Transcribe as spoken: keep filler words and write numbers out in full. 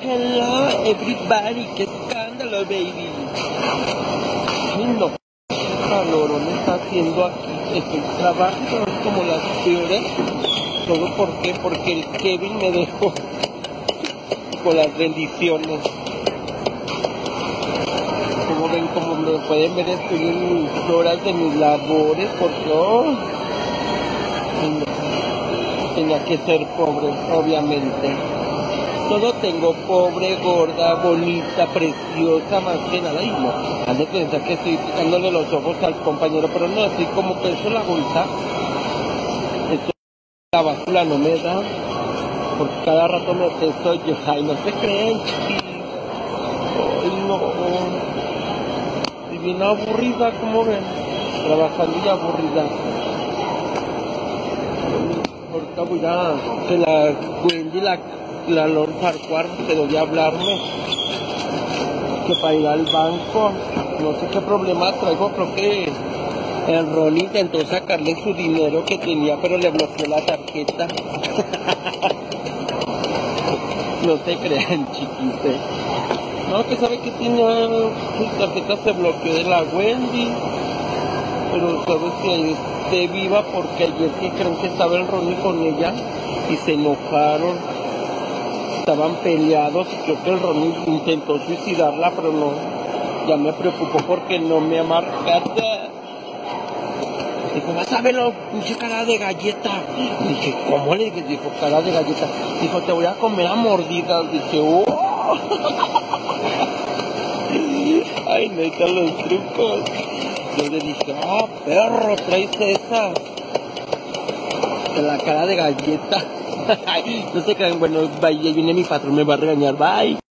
Hello, everybody. Qué escándalo, baby. Ay, no. Qué calor me está haciendo aquí. Estoy trabajando como las peores. ¿Todo por qué? Porque el Kevin me dejó con las bendiciones. Como ven, como me pueden ver, estoy en mis horas de mis labores. Porque oh, no, tenía que ser pobre, obviamente. Todo tengo, pobre, gorda, bonita, preciosa, más que nada. Y no, han de pensar que estoy picándole los ojos al compañero, pero no, estoy como peso la bolsa. Esto, la basura no me da, porque cada rato me peso yo. Ay, no se creen, chiquis. Ay, no. Y bien aburrida, como ven, trabajando y aburrida. Ahorita voy a que la Wendy, la La Lord Farquhar quedó de hablarme que para ir al banco, no sé qué problema traigo, creo que el Ron intentó sacarle su dinero que tenía, pero le bloqueó la tarjeta. No se crean, chiquite. No, que sabe que tenía su tarjeta, se bloqueó de la Wendy, pero sabe que esté viva porque ayer que creen que estaba el Ronnie con ella y se enojaron. Estaban peleados y creo que el Ronnie intentó suicidarla, pero no, ya me preocupó porque no me amarcaste. Dijo, vas a verlo, pinche cara de galleta. Dije, ¿cómo le dije? Dijo, cara de galleta. Dijo, te voy a comer a mordidas. Dije, oh. Ay, neta, los trucos. Yo le dije, ah, oh, perro, traes esa. De la cara de galleta. No se crean, bueno, bye, ahí viene mi patrón, me va a regañar, bye.